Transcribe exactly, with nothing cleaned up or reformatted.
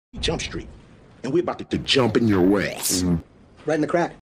Jump Street, and we're about to, to jump in your ass. Mm-hmm. Right in the crack.